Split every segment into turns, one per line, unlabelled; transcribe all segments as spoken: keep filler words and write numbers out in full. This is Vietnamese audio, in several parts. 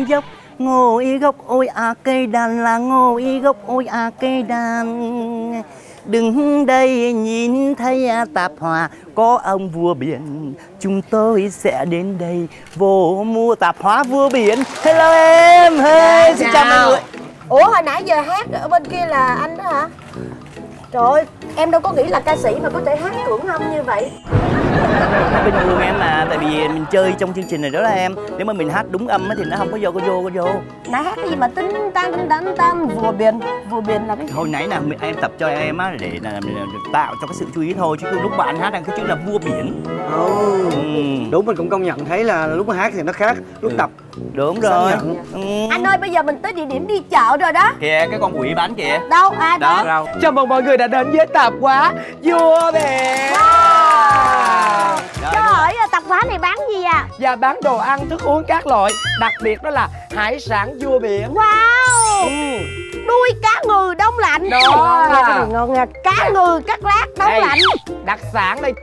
xuống dốc. Ngồi gốc ôi à cây đàn là ngồi gốc ôi à cây đàn. Đứng đây nhìn thấy tạp hóa có ông vua biển, chúng tôi sẽ đến đây vô mua tạp hóa vua biển. Hello em, hey, dạ, xin chào mọi người.
Ủa hồi nãy giờ hát ở bên kia là anh đó hả? Trời ơi, em đâu có nghĩ là ca sĩ mà có thể hát cưỡng hâm như vậy.
Bình thường em mà, tại vì mình chơi trong chương trình này đó là em. Nếu mà mình hát đúng âm thì nó không có vô, có vô, có vô.
Nãy hát cái gì mà tính tan tan tan vua biển, vua biển là cái gì?
Hồi nãy là em tập cho em á để là tạo cho cái sự chú ý thôi, chứ lúc bạn hát đang cái chữ là vua biển.
Oh. Ừ. Đúng, mình cũng công nhận thấy là lúc mà hát thì nó khác lúc ừ. tập.
Đúng rồi.
Ừ. Anh ơi, bây giờ mình tới địa điểm đi chợ rồi đó.
Kìa, cái con quỷ bán kìa.
Đâu, ai
đó? Đâu?
Chào mừng mọi người đã đến với tạp hóa vua biển.
Wow. Cho hỏi tạp hóa này bán gì à?
Và bán đồ ăn, thức uống các loại. Đặc biệt đó là hải sản vua biển.
Wow. Ừ. Đuôi cá ngừ đông lạnh.
Đó.
Nghe cái này ngon nha. Cá ngừ cắt lát đông đây, lạnh.
Đặc sản đây.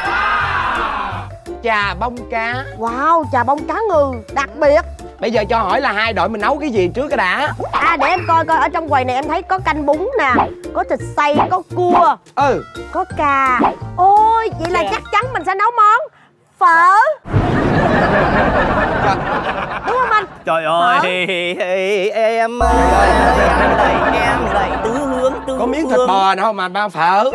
Chà bông cá.
Wow, chà bông cá ngừ đặc biệt.
Bây giờ cho hỏi là hai đội mình nấu cái gì trước cái đã?
À để em coi coi, ở trong quầy này em thấy có canh bún nè, có thịt xay, có cua,
ừ,
có cà. Ôi, vậy là chắc chắn mình sẽ nấu món phở. Đúng không anh?
Trời ơi, em ơi, em đây, em đây, tứ hướng, tứ
có miếng thịt bò nào mà bao phở.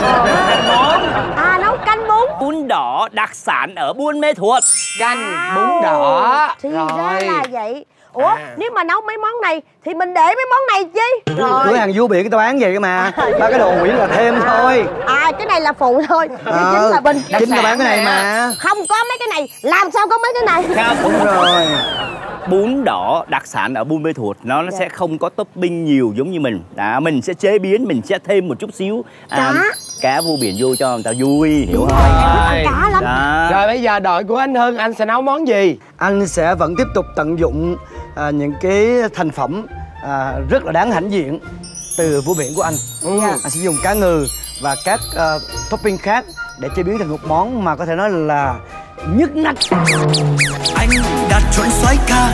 À, nấu canh bún.
Bún đỏ đặc sản ở Buôn Mê Thuột.
Canh bún đỏ.
Thì rồi. Ra là vậy. Ủa, à. nếu mà nấu mấy món này thì mình để mấy món này chi?
Rồi. Cửa hàng vua biển người ta bán vậy mà. Ba cái đồ quyển là thêm à. thôi.
À, cái này là phụ thôi.
À,
chính là bên
chính là bán cái này mà.
Không có mấy cái này, làm sao có mấy cái này?
Đúng rồi.
Bún đỏ đặc sản ở Buôn Mê Thuột nó, nó dạ. sẽ không có topping nhiều giống như mình. Đó, mình sẽ chế biến, mình sẽ thêm một chút xíu à, cá cá vua biển vô cho người ta vui, hiểu không?
Ăn cá lắm.
Đó.
Rồi bây giờ đội của anh Hưng, anh sẽ nấu món gì?
Anh sẽ vẫn tiếp tục tận dụng à, những cái thành phẩm à, rất là đáng hãnh diện từ vua biển của anh. Ừ. Anh sẽ dùng cá ngừ và các uh, topping khác để chế biến thành một món mà có thể nói là nhức nách.
Anh đạt chuẩn xoay ca.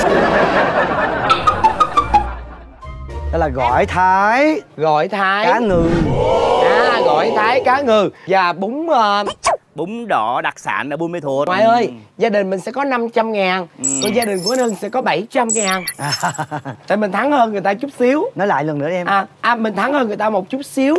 Đó là gỏi Thái.
Gỏi Thái.
Cá ngừ.
À, gỏi Thái, cá ngừ. Và bún... Uh...
bún đỏ đặc sản ở Buôn Mê Thuột.
Ngoại ơi, ừ. gia đình mình sẽ có năm trăm ngàn. Ừ. Còn gia đình của anh Hưng sẽ có bảy trăm ngàn. À. Tại mình thắng hơn người ta chút xíu.
Nói lại lần nữa đi em.
À, à mình thắng hơn người ta một chút xíu.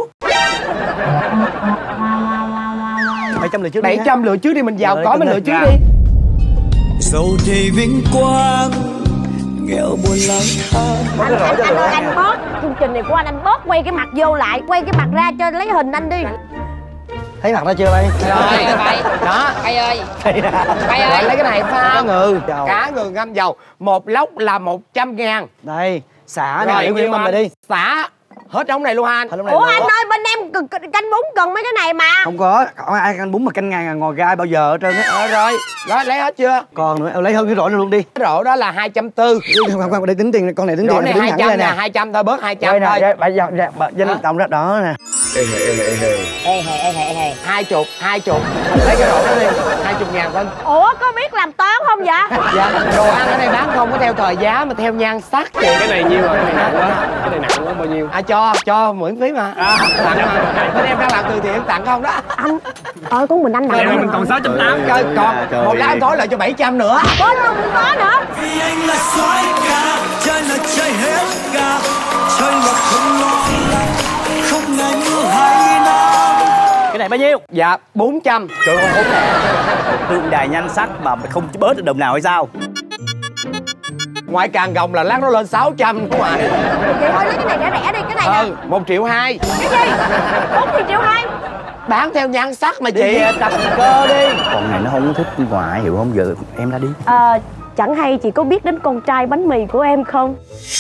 bảy trăm lựa trước đi.
bảy trăm lựa trước đi, mình giàu có mình lựa trước đi.
Dẫu thì vinh quang, nghèo buồn lang thang.
Anh, anh, anh ơi, anh bớt chương trình này của anh, anh bớt quay cái mặt vô lại, quay cái mặt ra cho lấy hình anh đi.
Thấy mặt ra chưa bay?
Rồi, bay. Đó, bay ơi. Bay ơi, lấy cái này pha.
Cá ngừ.
Cá ngừ ngâm dầu. Một lốc là một trăm ngàn.
Đây, xả này, nguyên mâm này đi.
Xả. Hết đống này luôn anh.
Ủa anh ơi, bên em canh bún cần mấy cái này mà.
Không có, không ai canh bún mà canh ngàn ngò gai bao giờ hết trơn á.
Ờ rồi, rồi lấy hết chưa?
Còn nữa, em lấy hơn cái rổ này luôn đi.
Cái rổ đó là hai trăm tư.
Không, không, không, đây tính tiền, con này tính tiền.
Rổ này hai trăm nè, hai trăm thôi, bớt hai trăm thôi.
Bây giờ, danh tổng ra đó nè.
Ê hề, ê hề, ê hề.
Ê hề, ê hề, ê hề.
Hai chục, hai chục. Lấy cái rổ đó đi, hai chục ngàn thôi.
Ủa, có biết làm toán không vậy?
Dạ, đồ ăn ở đây bán không có theo thời giá mà theo nhan sắc.
Cái này nhiêu rồi, cái này nặng quá. Cái này nặng quá bao nhiêu?
À cho, cho miễn phí mà. À, tặng mà. Bên em đang làm từ thiện tặng không đó.
Anh ơi, của mình anh nặng.
Mình còn sáu trăm tám.
Coi còn một lát anh thối lại cho bảy trăm nữa.
Có đâu cũng có nữa.
Vì anh là soái ca, chơi là chơi hết ca, chơi là không lo, không ngại mưa hay nắng.
Cái này bao nhiêu?
Dạ bốn trăm.
Trời ơi, bốn nè. Tượng đài nhan sắc mà không bớt được đồng nào hay sao?
Ngoại càng gồng là lát nó lên sáu trăm đúng không ạ?
Vậy thôi lấy cái này rẻ rẻ đi, cái này
ừ, nè. một triệu hai.
Cái gì? bốn triệu hai.
Bán theo nhan sắc mà chị.
Đi tập cơ đi. Con này nó không thích ngoại hiểu không? Giờ em ra đi.
Ờ, chẳng hay chị có biết đến con trai bánh mì của em không?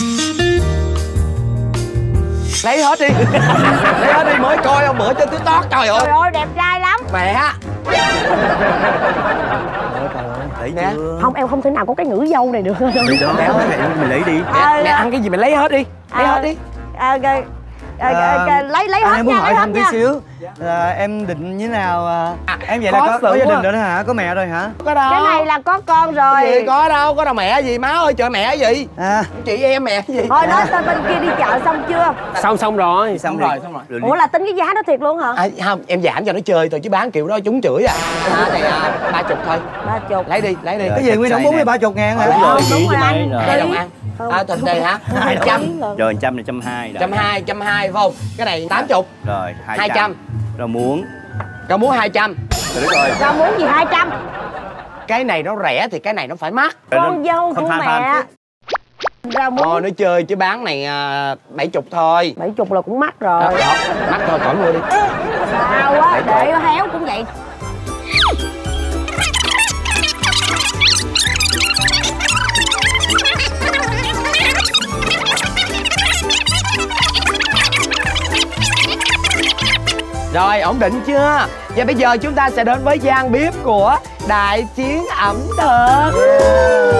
Lấy hết đi. Lấy hết đi, mới coi hôm bữa trên TikTok trời ơi.
Trời ơi, đẹp trai lắm.
Mẹ.
Thấy
nè.
chưa?
Không, em không thể nào có cái ngữ dâu này được.
Đi đó, mình lấy đi.
Nè, nè, ăn cái gì mình lấy hết đi. Lấy
à,
hết đi.
À, okay. à, à, à, lấy lấy
anh
hết
em muốn
nha,
hỏi
lấy hết
thăm tí
nha.
xíu là em định như nào à,
À,
em vậy là
khó
có, có
xử
gia
quá.
đình rồi đó hả, có mẹ rồi hả?
Có đâu.
Cái này là có con rồi.
Cái gì có đâu, có đâu mẹ gì má ơi, trời mẹ gì?
À
Chị em mẹ gì?
Thôi nói tên bên kia đi chợ xong chưa?
Xong xong rồi.
Xong rồi, xong rồi.
Ủa là tính cái giá đó thiệt luôn hả?
À, không, em giảm cho nó chơi thôi chứ bán kiểu đó chúng chửi à. À này à, ba chục thôi.
Ba chục.
Lấy đi, lấy đi.
cái gì nguyên động bốn mươi ba chục ngàn hả?
Đúng rồi,
Đúng
ghi
rồi
cho
anh.
mày rồi.
Đây đồng ăn. À thịt đây hả? Hai trăm.
Rồi trăm này trăm hai.
Trăm hai, trăm hai phải không? Cái này tám chục.
Rồi hai
Hai trăm.
trăm. Rồi muốn.
Cậu muốn hai trăm.
Được rồi.
Rau muống gì hai trăm?
Cái này nó rẻ thì cái này nó phải mắc.
Con dâu của
Khoan, khoan,
mẹ. Rau
Ờ
muống
nó chơi chứ bán này à, bảy chục thôi.
bảy chục là cũng mắc rồi.
Đó, đó. Mắc thôi khỏi mua đi.
Sao á, để héo cũng vậy.
Rồi ổn định chưa? Và bây giờ chúng ta sẽ đến với gian bếp của Đại Chiến ẩm thực.